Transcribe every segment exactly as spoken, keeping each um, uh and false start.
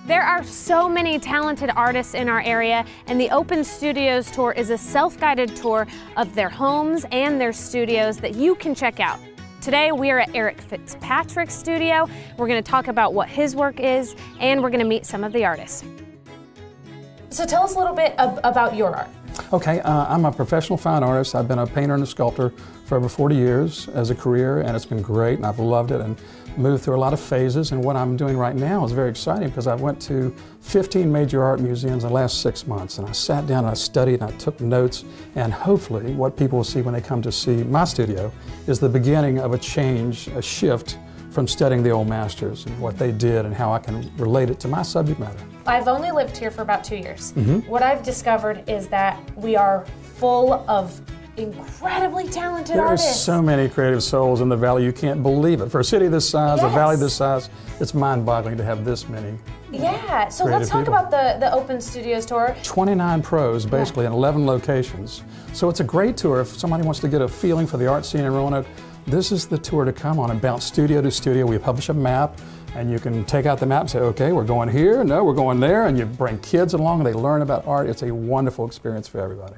There are so many talented artists in our area, and the Open Studios Tour is a self-guided tour of their homes and their studios that you can check out. Today we are at Eric Fitzpatrick's studio. We're going to talk about what his work is, and we're going to meet some of the artists. So tell us a little bit ab about your art. Okay, uh, I'm a professional fine artist. I've been a painter and a sculptor for over forty years as a career, and it's been great, and I've loved it and moved through a lot of phases. And what I'm doing right now is very exciting because I went to fifteen major art museums in the last six months, and I sat down and I studied and I took notes, and hopefully what people will see when they come to see my studio is the beginning of a change, a shift from studying the old masters and what they did and how I can relate it to my subject matter. I've only lived here for about two years. Mm-hmm. What I've discovered is that we are full of incredibly talented there artists. There are so many creative souls in the valley, you can't believe it. For a city this size, yes. a valley this size, it's mind-boggling to have this many. Yeah, so let's talk people. about the, the Open Studios Tour. twenty-nine pros, basically, yeah. in eleven locations. So it's a great tour if somebody wants to get a feeling for the art scene in Roanoke. This is the tour to come on and bounce studio to studio. We publish a map, and you can take out the map and say, okay, we're going here, no, we're going there, and you bring kids along and they learn about art. It's a wonderful experience for everybody.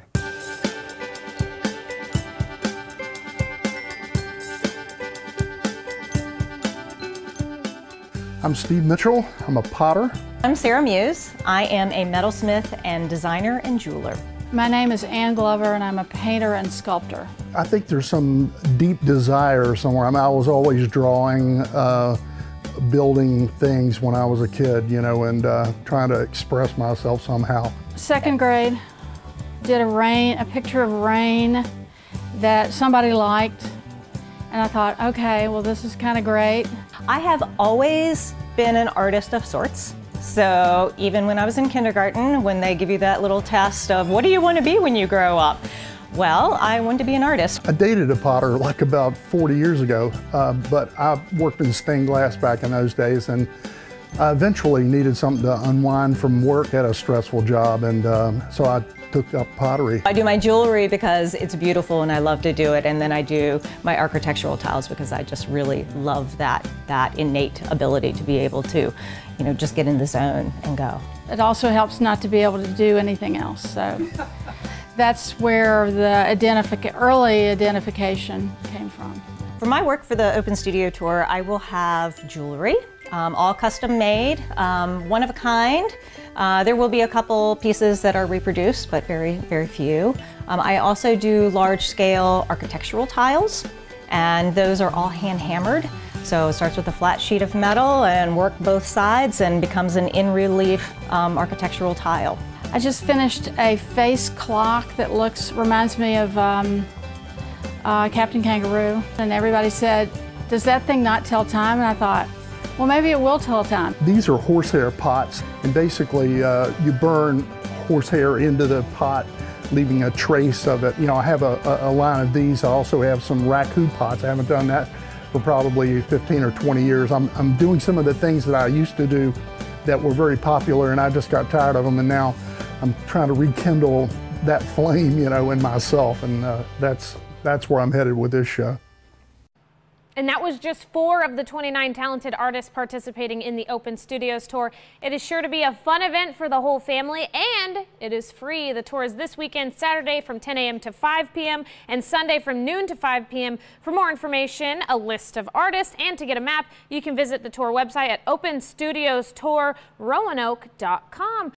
I'm Steve Mitchell. I'm a potter. I'm Sarah Muse. I am a metalsmith and designer and jeweler. My name is Ann Glover, and I'm a painter and sculptor. I think there's some deep desire somewhere. I mean, I was always drawing, uh, building things when I was a kid, you know, and uh, trying to express myself somehow. Second grade, did a rain, a picture of rain that somebody liked, and I thought, okay, well, this is kind of great. I have always been an artist of sorts. So even when I was in kindergarten, when they give you that little test of what do you want to be when you grow up? Well, I wanted to be an artist. I dated a potter like about forty years ago, uh, but I worked in stained glass back in those days, and I eventually needed something to unwind from work at a stressful job, and um, so I took up pottery. I do my jewelry because it's beautiful and I love to do it, and then I do my architectural tiles because I just really love that, that innate ability to be able to, you know, just get in the zone and go. It also helps not to be able to do anything else, so that's where the identific- early identification came from. For my work for the Open Studio Tour, I will have jewelry, um, all custom made, um, one of a kind. Uh, there will be a couple pieces that are reproduced, but very, very few. Um, I also do large-scale architectural tiles, and those are all hand-hammered. So it starts with a flat sheet of metal and work both sides and becomes an in-relief um, architectural tile. I just finished a face clock that looks, reminds me of um, uh, Captain Kangaroo, and everybody said, does that thing not tell time? And I thought, well, maybe it will tell time. These are horsehair pots, and basically uh, you burn horsehair into the pot, leaving a trace of it. You know, I have a, a, a line of these. I also have some raku pots. I haven't done that for probably fifteen or twenty years. I'm, I'm doing some of the things that I used to do that were very popular, and I just got tired of them, and now I'm trying to rekindle that flame, you know, in myself, and uh, that's, that's where I'm headed with this show. And that was just four of the twenty-nine talented artists participating in the Open Studios Tour. It is sure to be a fun event for the whole family, and it is free. The tour is this weekend, Saturday from ten A M to five P M and Sunday from noon to five P M For more information, a list of artists, and to get a map, you can visit the tour website at open studios tour roanoke dot com.